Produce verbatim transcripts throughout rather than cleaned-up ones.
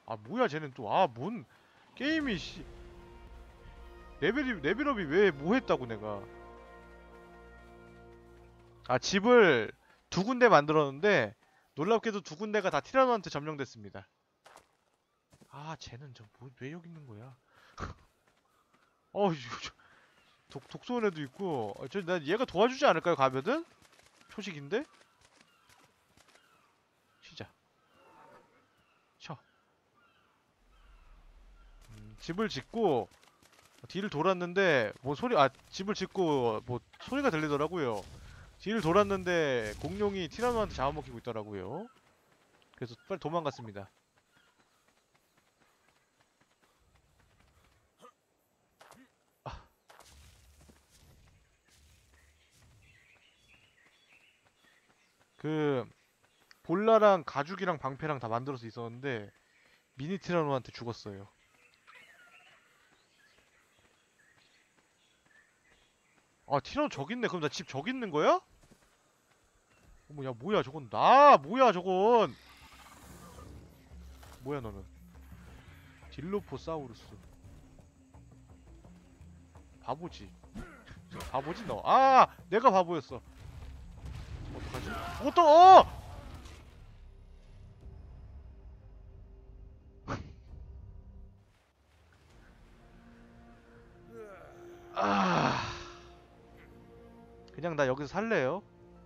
아 뭐야 쟤는 또. 아 뭔 게임이 씨. 레벨이 레벨업이 왜 뭐 했다고 내가. 아 집을 두 군데 만들었는데 놀랍게도 두 군데가 다 티라노한테 점령됐습니다. 아 쟤는 저 뭐 왜 여기 있는 거야. 어 이거 저- 독 독소원에도 있고. 어, 저 난 얘가 도와주지 않을까요 가면은? 초식인데? 시작. 쳐. 음, 집을 짓고 뒤를 돌았는데 뭐 소리 아 집을 짓고 뭐 소리가 들리더라고요. 뒤를 돌았는데 공룡이 티라노한테 잡아먹히고 있더라고요. 그래서 빨리 도망갔습니다. 아, 그 볼라랑 가죽이랑 방패랑 다 만들어서 있었는데 미니 티라노한테 죽었어요. 아 티라노 저기 있네. 그럼 나 집 저기 있는 거야? 어머 야 뭐야 저건. 나 뭐야 저건. 뭐야 너는. 딜로포사우루스. 바보지. 바보지 너. 아 내가 바보였어. 어떡하지? 어떠 어! 아 그냥 나 여기서 살래요.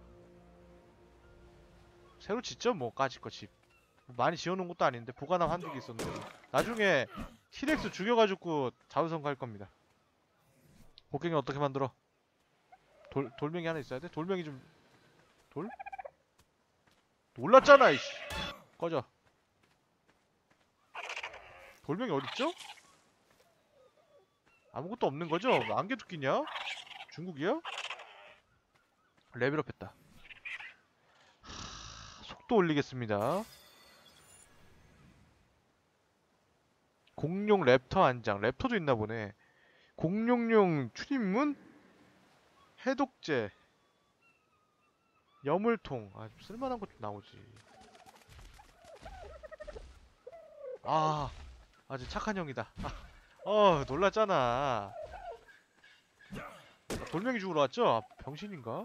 새로 짓죠 뭐 까짓 거 집. 많이 지어놓은 것도 아닌데 보관함 한두 개 있었는데 나중에 티렉스 죽여가지고 자우성 갈 겁니다. 곡괭이 어떻게 만들어? 돌 돌멩이 하나 있어야 돼? 돌멩이 좀. 돌? 놀랐잖아 이씨. 꺼져. 돌멩이 어딨죠? 아무것도 없는 거죠? 안개 토끼냐? 중국이야? 레벨업했다. 속도 올리겠습니다. 공룡 랩터 안장. 랩터도 있나 보네. 공룡용 출입문? 해독제. 여물통. 아, 쓸만한 것 좀 나오지. 아, 아주 착한 형이다. 어, 놀랐잖아. 돌멩이 죽으러 왔죠? 아, 병신인가?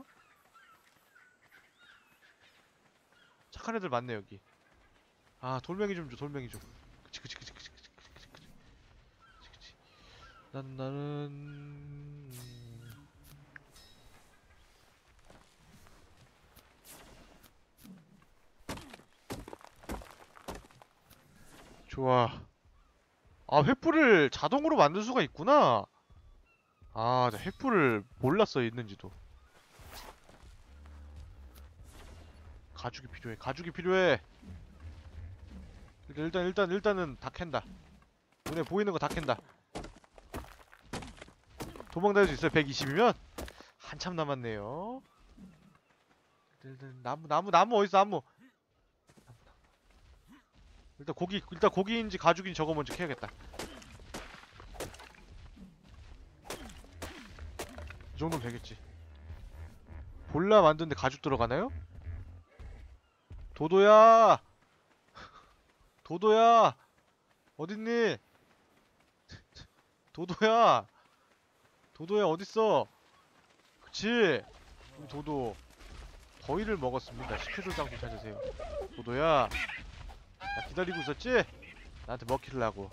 착한 애들 많네 여기. 아, 돌멩이 좀 줘, 돌멩이 좀. 그치, 그치, 그치, 그치, 그치, 그치, 그치, 그치, 그치. 난 나는 좋아. 아, 횃불을 자동으로 만들 수가 있구나. 아, 나 횃불을 몰랐어 있는지도. 가죽이 필요해. 가죽이 필요해. 일단 일단 일단은 다 캔다. 눈에 보이는 거 다 캔다. 도망다닐 수 있어요. 백이십이면 한참 남았네요. 일단 나무 나무 나무 어딨어 나무. 일단 고기 일단 고기인지 가죽인지 저거 먼저 캐야겠다. 이 정도면 되겠지. 볼라 만드는데 가죽 들어가나요? 도도야! 도도야! 어딨니? 도도야! 도도야 어딨어? 그치? 우리 도도 더위를 먹었습니다. 식혜돌 장소 찾으세요. 도도야 나 기다리고 있었지? 나한테 먹히려고.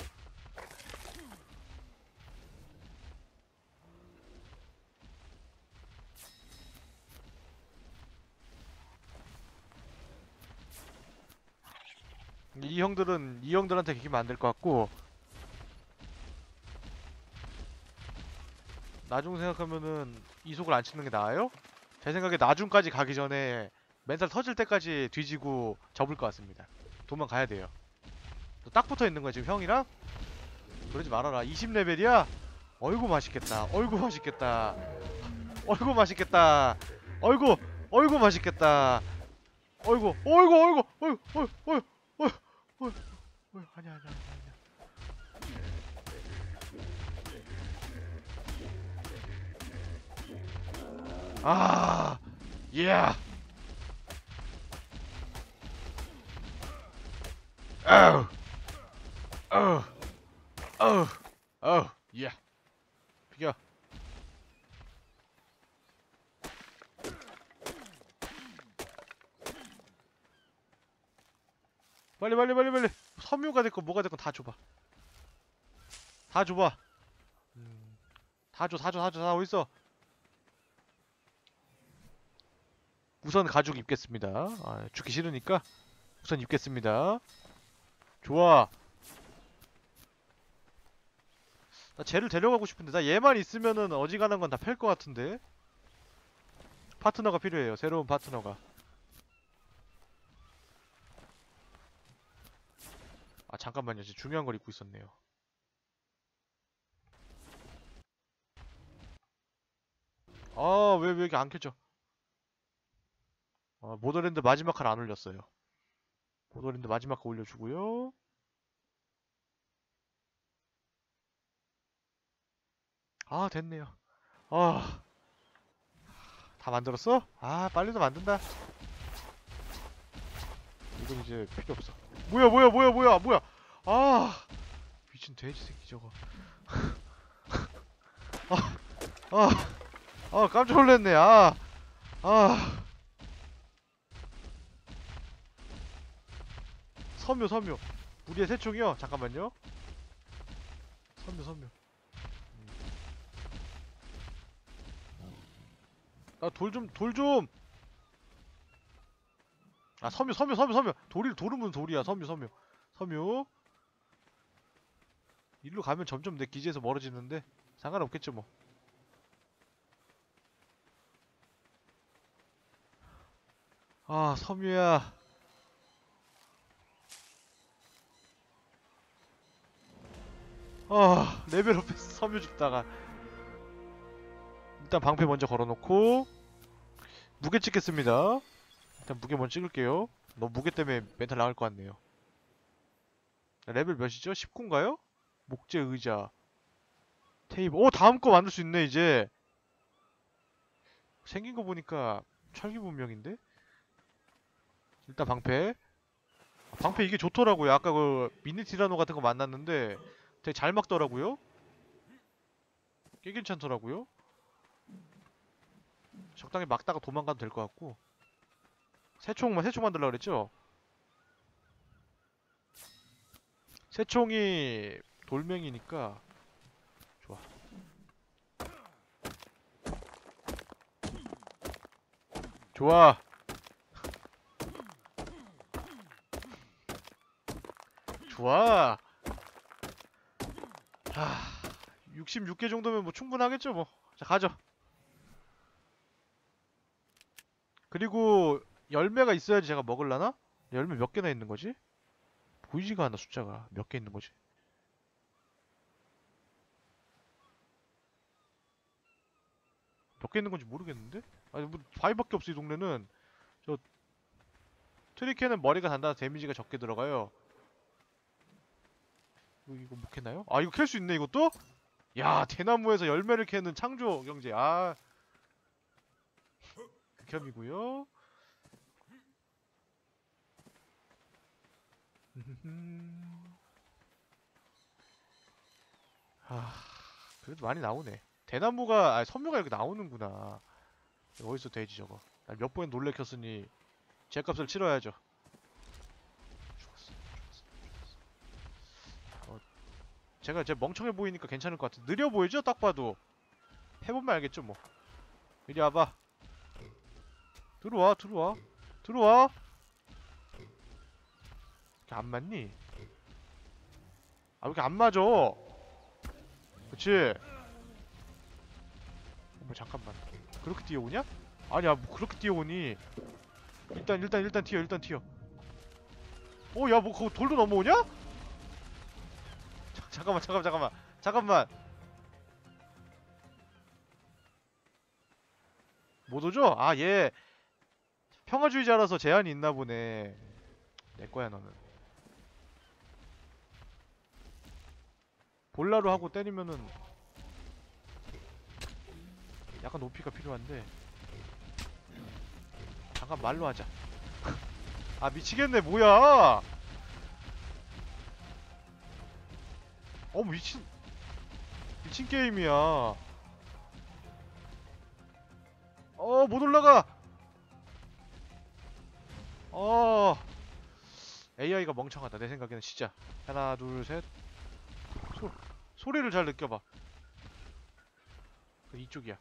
이 형들은 이 형들한테 기면 안 될 것 같고 나중 생각하면은 이속을 안 치는 게 나아요? 제 생각에 나중까지 가기 전에 멘탈 터질 때까지 뒤지고 접을 것 같습니다. 도망가야 돼요. 너 딱 붙어 있는 거야 지금 형이랑? 그러지 말아라. 이십 레벨이야? 어이구 맛있겠다. 어이구 맛있겠다. 어이구 맛있겠다. 어이구 어이구 맛있겠다. 어이구 어이구 어이구 어이구 어이구 어이구 어이구 어이구 어이구 아니야 아니야 아니야 아니야. 아 예. 아우 어우 어우 어우 예 비켜. 빨리 빨리 빨리 빨리. 섬유가 됐건 뭐가 됐건 다 줘봐. 다 줘봐. 음, 다 줘, 다 줘, 다 줘, 다 어딨어? 우선 가죽 입겠습니다. 아, 죽기 싫으니까 우선 입겠습니다. 좋아. 나 쟤를 데려가고 싶은데 나 얘만 있으면은 어지간한 건 다 팰 것 같은데. 파트너가 필요해요. 새로운 파트너가. 아 잠깐만요. 진짜 중요한 걸 입고 있었네요. 아 왜 왜 이렇게 안 켜져? 아, 모더랜드 마지막 칸 안 올렸어요. 모더랜드 마지막 칸 올려주고요. 아 됐네요. 아 다 만들었어? 아 빨리도 만든다. 이건 이제 필요 없어. 뭐야 뭐야 뭐야 뭐야 뭐야. 아 미친 돼지 새끼 저거. 아 아 아 깜짝 놀랐네. 아 아 섬유 섬유 무리의 새총이요. 잠깐만요. 섬유 섬유. 나 돌 좀 돌 좀. 아 섬유 섬유 섬유 섬유. 돌이 돌은 돌이야. 섬유 섬유 섬유. 일로 가면 점점 내 기지에서 멀어지는데 상관없겠죠 뭐. 아 섬유야. 아 레벨업했어. 섬유 줍다가. 일단 방패 먼저 걸어놓고 무게 찍겠습니다. 일단 무게 먼저 찍을게요. 너 무게 때문에 멘탈 나갈 것 같네요. 레벨 몇이죠? 십구인가요? 목재 의자 테이블. 오 다음 거 만들 수 있네 이제. 생긴 거 보니까 철기 문명인데? 일단 방패. 아, 방패 이게 좋더라고요. 아까 그 미니 티라노 같은 거 만났는데 되게 잘 막더라고요. 꽤 괜찮더라고요. 적당히 막다가 도망가도 될 것 같고. 새총만 새총 만들려고 그랬죠? 새총이 돌멩이니까 좋아. 좋아. 좋아. 하... 육십육 개 정도면 뭐 충분하겠죠 뭐. 자 가죠. 그리고 열매가 있어야지 제가 먹을라나? 열매 몇 개나 있는 거지? 보이지가 않아 숫자가. 몇 개 있는 거지? 몇 개 있는 건지 모르겠는데? 아니 뭐 바위밖에 없어 이 동네는. 저 트리캐는 머리가 단단한 데미지가 적게 들어가요. 이거, 이거 못 캐나요? 아 이거 캘 수 있네 이것도? 야 대나무에서 열매를 캐는 창조 경제. 아 극혐이고요. 아 그래도 많이 나오네. 대나무가 아 섬유가 이렇게 나오는구나. 어디서 돼지 저거. 몇 번에 놀래켰으니 죗값을 치러야죠. 죽었어, 죽었어, 죽었어. 어, 제가 제 멍청해 보이니까 괜찮을 것 같아. 느려 보이죠? 딱 봐도. 해보면 알겠죠 뭐. 이리 와봐. 들어와 들어와 들어와. 이렇게 안 맞니? 아 왜 이렇게 안 맞아? 그치? 어머 잠깐만. 그렇게 뛰어오냐? 아니야 뭐 그렇게 뛰어오니. 일단 일단 일단 튀어 일단 튀어. 어 야 뭐 그거 돌도 넘어오냐? 자, 잠깐만 잠깐만 잠깐만 잠깐만. 못 오죠? 아 얘 평화주의자라서 제한이 있나 보네. 내 거야 너는. 볼라로 하고 때리면은 약간 높이가 필요한데. 잠깐 말로 하자. 아 미치겠네 뭐야. 어 미친 미친 게임이야. 어 못 올라가. 어 에이아이가 멍청하다 내 생각에는 진짜. 하나 둘 셋. 소 소리를 잘 느껴봐. 그 이쪽이야.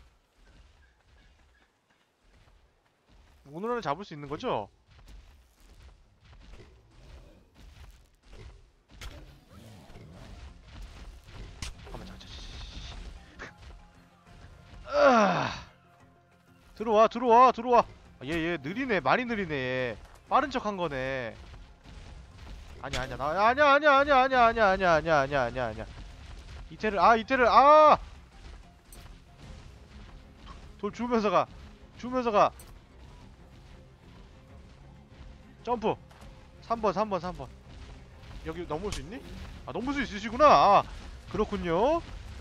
오늘 안에 잡을 수 있는 거죠? 잠깐만 잠깐. 아, 들어와 들어와 들어와. 얘얘 느리네 많이 느리네 얘. 빠른 척 한 거네. 아니야 아니야 나 아니야 아니야 아니야 아니야 아니야 아니야 아니야 아니야 아니야 아니야. 이태를 아 이태를 아 돌 주우면서 가 주우면서 가. 점프. 삼 번 삼 번 삼 번. 여기 넘을 수 있니? 아 넘을 수 있으시구나. 아 그렇군요.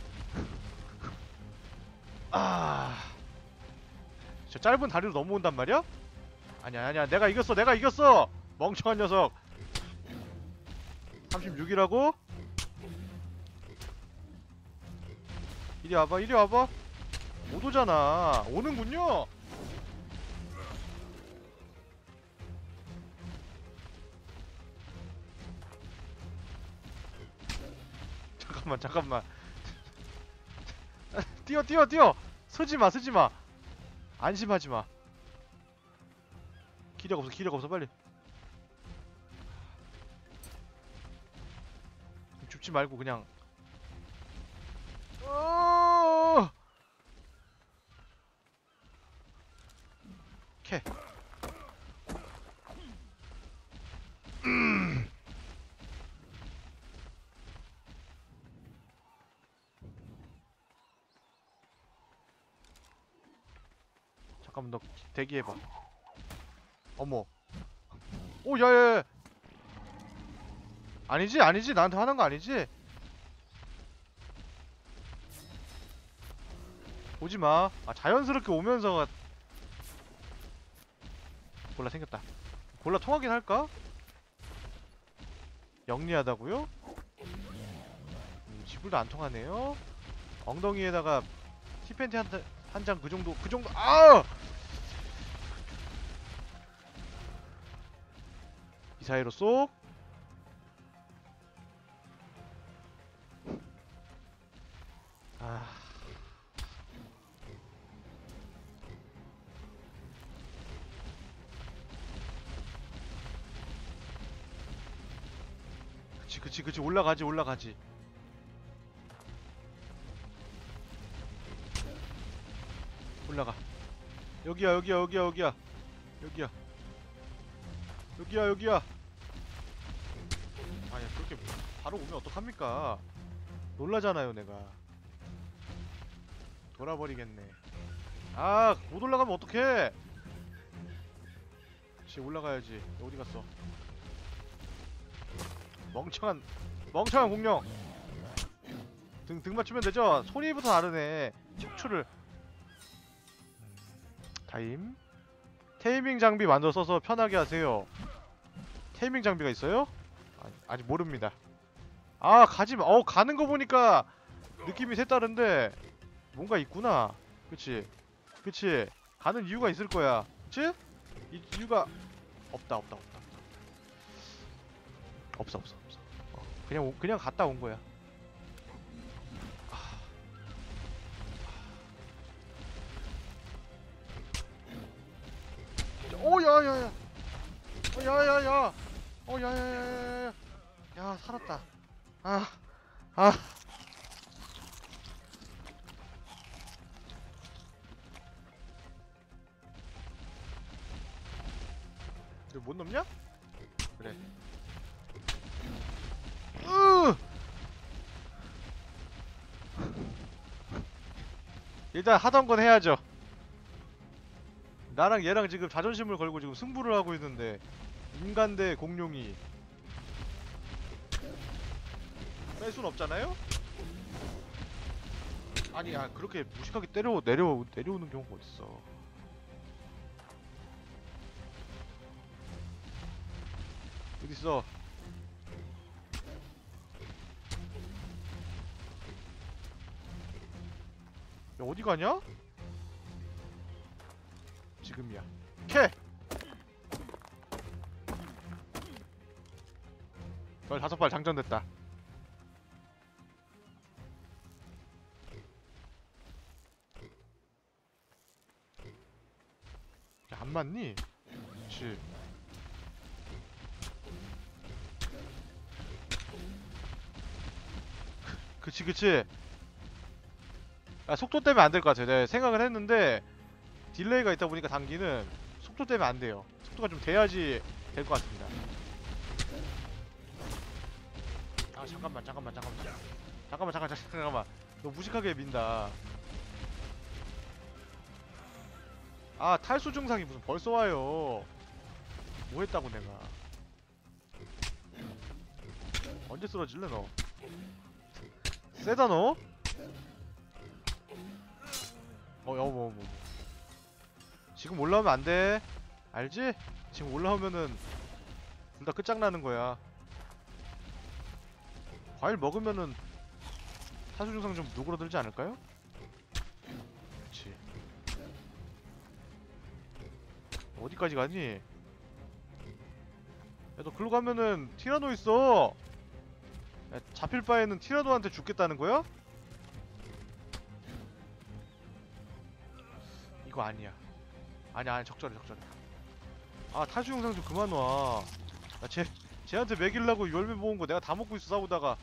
아 저 짧은 다리로 넘어온단 말이야? 아니야 아니야 내가 이겼어 내가 이겼어 멍청한 녀석. 삼십육이라고? 이리 와봐 이리 와봐. 못 오잖아. 오는군요. 잠깐만 잠깐만. 뛰어 뛰어 뛰어. 서지마 서지마. 안심하지마. 기력 없어 기력 없어 빨리. 죽지 말고 그냥. 어 캐. 음. 잠깐만 너 대기해봐. 어머. 오 야야야. 아니지 아니지 나한테 화난 거 아니지? 오지마. 아 자연스럽게 오면서가. 골라 생겼다. 골라 통하긴 할까? 영리하다고요? 음, 지불도 안 통하네요. 엉덩이에다가 티팬티 한 장 그 정도 그 정도. 아! 이 사이로 쏙. 아. 그치 그치 그치 올라가지 올라가지. 올라가. 여기야 여기야 여기야 여기야 여기야 여기야 여기야. 아야 그렇게 바로 오면 어떡합니까? 놀라잖아요 내가. 돌아버리겠네. 아 못 올라가면 어떡해. 그치 올라가야지. 어디 갔어 멍청한 멍청한 공룡. 등, 등 맞추면 되죠? 소리부터 다르네. 척추를. 타임. 테이밍 장비 만들어 써서 편하게 하세요. 테이밍 장비가 있어요? 아니, 아직 모릅니다. 아 가지마. 어 가는 거 보니까 느낌이 색다른데 뭔가 있구나. 그치 그치 가는 이유가 있을 거야. 그치? 이 이유가 없다 없다 없다 없어 없어 없어. 어, 그냥 오, 그냥 갔다 온 거야. 오 야야야. 어 야야야. 어 야야야야야. 야 살았다. 아 아. 너 못 넘냐? 그래. 으! 일단 하던 건 해야죠. 나랑 얘랑 지금 자존심을 걸고 지금 승부를 하고 있는데 인간 대 공룡이 뺄 순 없잖아요? 아니 야 그렇게 무식하게 때려 내려 내려오는 경우가 어딨어. 어딨어. 어디 가냐? 지금이야. 캐! 별 다섯 발 장전됐다. 야, 안 맞니? 그치. 그치 그치. 아, 속도 때문에 안 될 것 같아. 내가 생각을 했는데 딜레이가 있다 보니까 단기는 속도 때문에 안 돼요. 속도가 좀 돼야지 될 것 같습니다. 아 잠깐만 잠깐만 잠깐만 잠깐만 잠깐만 잠깐만. 너 무식하게 민다. 아 탈수 증상이 무슨 벌써 와요. 뭐 했다고 내가. 언제 쓰러질래 너. 세다 너? 어 여보 뭐 지금 올라오면 안돼. 알지? 지금 올라오면은 둘 다 끝장나는 거야. 과일 먹으면은 탈수 증상 좀 누그러들지 않을까요? 그치. 어디까지 가니? 야 너 글로 가면은 티라노 있어. 야, 잡힐 바에는 티라노한테 죽겠다는 거야? 이거 아니야. 아니야 아니 적절해 적절해. 아 탈수 증상 좀 그만 와. 야, 쟤 쟤한테 먹이려고 열매 모은 거 내가 다 먹고 있어 싸우다가.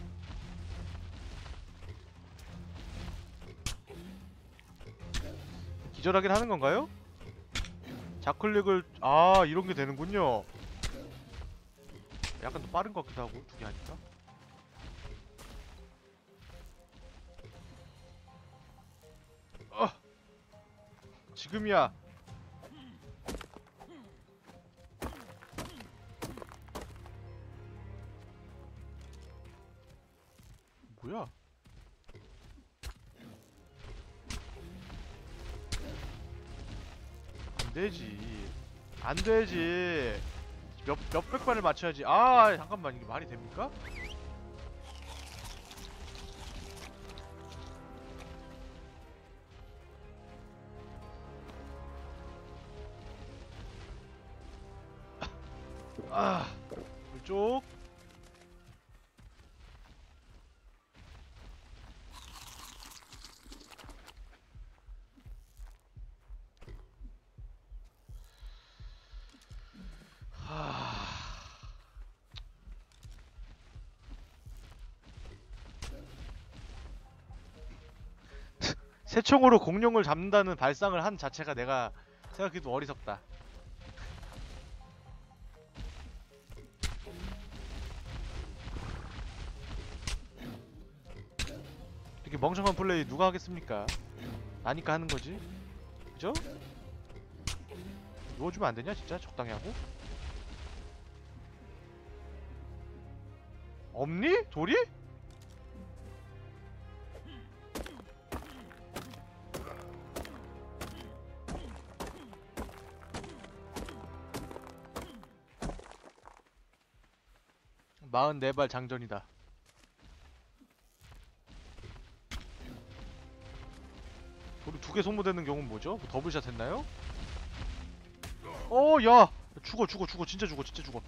기절하긴 하는 건가요? 좌클릭을 아 이런 게 되는군요. 약간 더 빠른 것 같기도 하고 두 개 하니까. 어 지금이야. 뭐야? 안 되지. 안 되지. 몇 몇백 발을 맞춰야지. 아 잠깐만 이게 말이 됩니까? 아 이쪽. 새총으로 공룡을 잡는다는 발상을 한 자체가 내가 생각해도 어리석다. 이렇게 멍청한 플레이 누가 하겠습니까? 나니까 하는 거지. 그죠? 누워주면 안 되냐 진짜 적당히 하고. 없니? 돌이? 마흔네 발 장전이다. 돌이 두 개 소모되는 경우는 뭐죠? 뭐 더블샷 했나요? 어, 야! 죽어, 죽어, 죽어. 진짜 죽어, 진짜 죽어.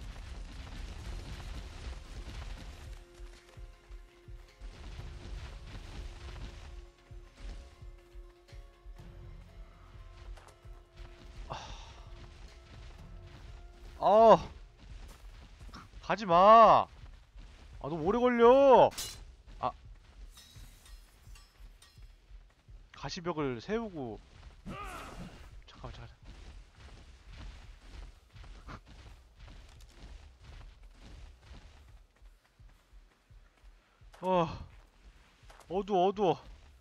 아, 가지마. 아, 너무 오래 걸려. 아, 가시벽을 세우고. 잠깐만, 잠깐만. 어, 어두워, 어두워.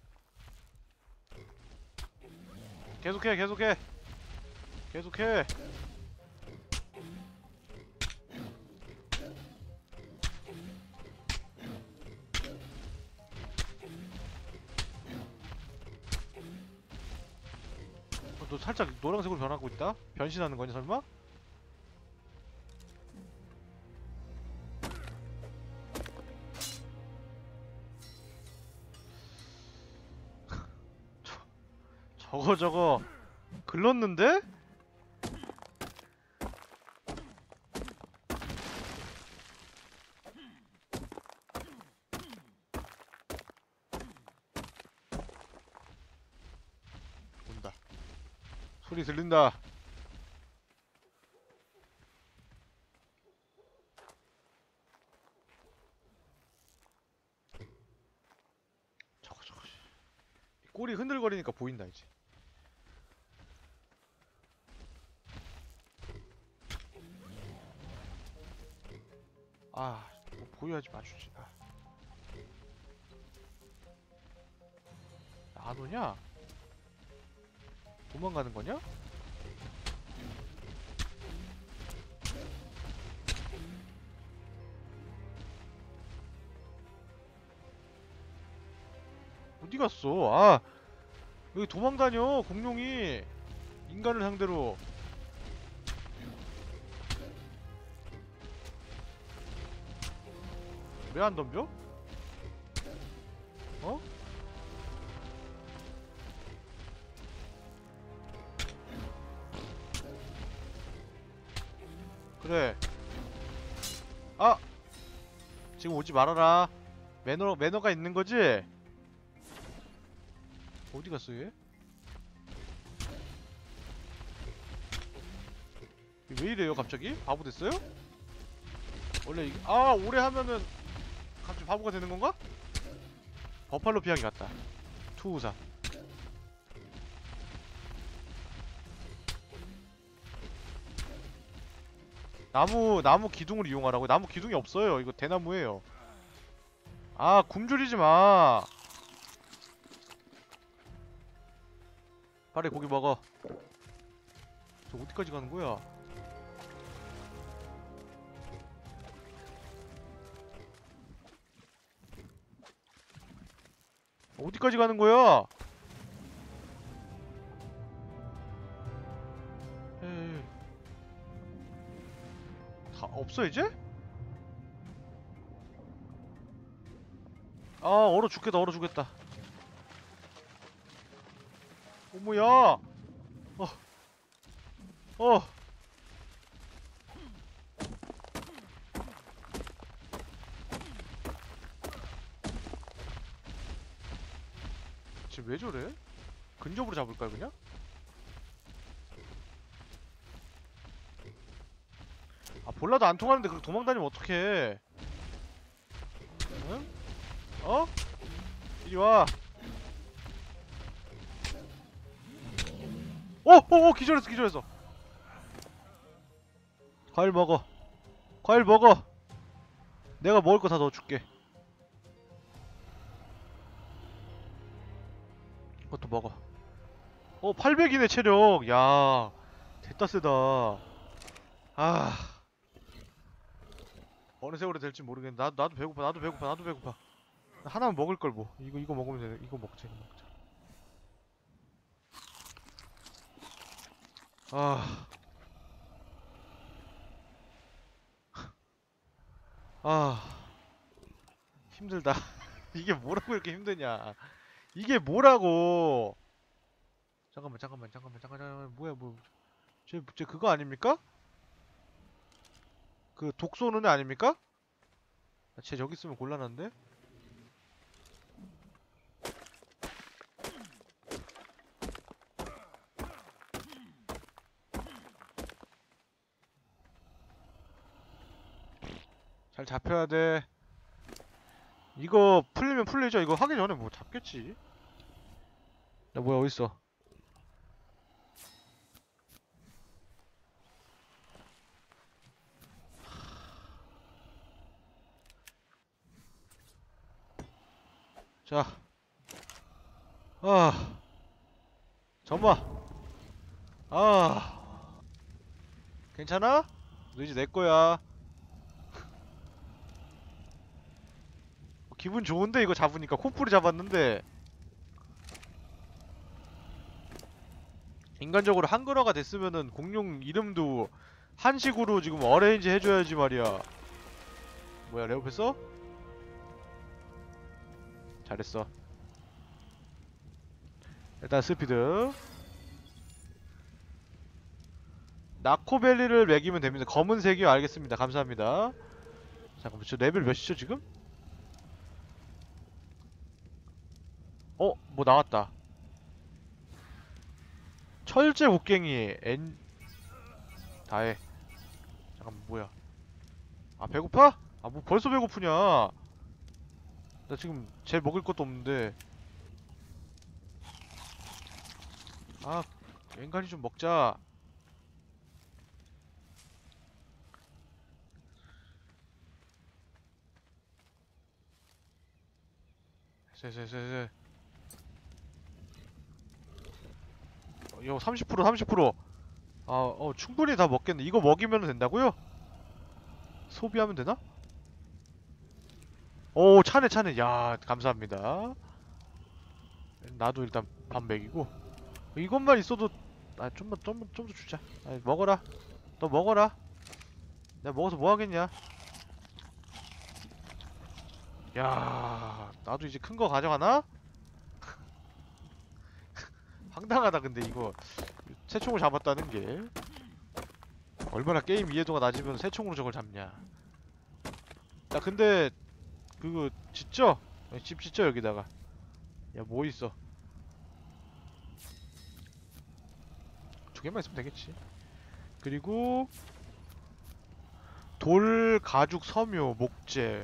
계속해, 계속해. 계속해. 어, 너 살짝 노란색으로 변하고 있다? 변신하는 거냐, 설마? 저거 저거 글렀는데? 온다. 소리 들린다. 저거 저거. 꼬리 흔들거리니까 보인다 이제. 아, 뭐 보여야지 맞추지. 아. 안 오냐? 도망가는 거냐? 어디 갔어? 아, 여기 도망다녀 공룡이 인간을 상대로. 왜 안 덤벼? 어? 그래. 아! 지금 오지 말아라. 매너, 매너가 있는 거지? 어디 갔어, 얘? 왜 이래요, 갑자기? 바보 됐어요? 원래 이게, 아, 오래 하면은 갑자기 바보가 되는 건가? 버팔로 피하기 같다. 투우사. 나무, 나무 기둥을 이용하라고? 나무 기둥이 없어요. 이거 대나무예요. 아, 굶주리지 마. 빨리 고기 먹어. 저 어디까지 가는 거야? 어디까지 가는 거야? 에이. 다 없어 이제? 아, 얼어 죽겠다, 얼어 죽겠다. 어머야. 어. 어. 지금 왜 저래? 근접으로 잡을까요, 그냥? 아, 볼라도 안 통하는데 그렇게 도망다니면 어떡해. 응? 어? 이리 와. 어! 어! 어! 기절했어, 기절했어. 과일 먹어. 과일 먹어. 내가 먹을 거 다 넣어줄게. 그것도 먹어. 어, 팔백이네, 체력. 야, 됐다 세다. 아, 어느 세월이 될지 모르겠는데. 나도, 나도 배고파, 나도 배고파, 나도 배고파. 하나만 먹을 걸 뭐. 이거, 이거 먹으면 돼. 이거 먹자, 이거 먹자. 아, 아, 힘들다. 이게 뭐라고 이렇게 힘드냐. 이게 뭐라고. 잠깐만, 잠깐만, 잠깐만, 잠깐만, 잠깐만. 뭐야, 뭐. 쟤, 쟤 그거 아닙니까? 그 독 쏘는 애 아닙니까? 쟤 저기 있으면 곤란한데? 잘 잡혀야 돼. 이거 풀리면 풀리죠? 이거 하기 전에 뭐 잡겠지? 야, 뭐야, 어딨어? 자. 아. 잠깐만. 아. 괜찮아? 너 이제 내 거야. 기분 좋은데 이거 잡으니까 코뿔이 잡았는데 인간적으로 한글화가 됐으면은 공룡 이름도 한식으로 지금 어레인지 해줘야지 말이야. 뭐야, 레오패서? 잘했어. 일단 스피드. 나코벨리를 매기면 됩니다. 검은색이요. 알겠습니다. 감사합니다. 잠깐만, 저 레벨 몇이죠 지금? 어? 뭐 나왔다. 철제 곡괭이 엔... 다해. 잠깐만, 뭐야. 아, 배고파? 아, 뭐 벌써 배고프냐. 나 지금 쟤 먹을 것도 없는데. 아, 인간이 좀 먹자. 쎄쎄쎄쎄. 어, 이거 삼십 퍼센트 삼십 퍼센트. 아, 어, 충분히 다 먹겠네. 이거 먹이면 된다고요? 소비하면 되나? 오, 차네 차네. 야, 감사합니다. 나도 일단 밥 먹이고. 이것만 있어도 아, 좀만 좀만 좀 더 주자. 아, 먹어라. 너 먹어라. 내가 먹어서 뭐 하겠냐? 야, 나도 이제 큰 거 가져가나? 황당하다. 근데 이거 새총을 잡았다는 게 얼마나 게임 이해도가 낮으면 새총으로 저걸 잡냐. 야, 근데 그거 짓죠? 집 짓죠 여기다가. 야, 뭐 있어? 두 개만 있으면 되겠지. 그리고 돌, 가죽, 섬유, 목재,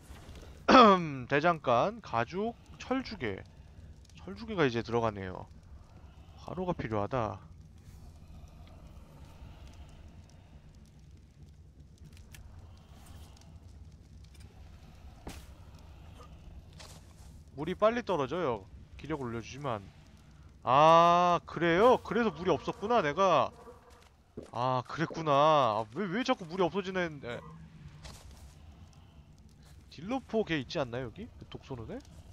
대장간, 가죽, 철주개. 철주개가 이제 들어가네요. 화로가 필요하다. 물이 빨리 떨어져요. 기력을 올려주지만. 아, 그래요? 그래서 물이 없었구나 내가. 아, 그랬구나. 아, 왜, 왜 자꾸 물이 없어지는 에. 딜러포 걔 있지 않나요 여기? 그 독 쏘는 애?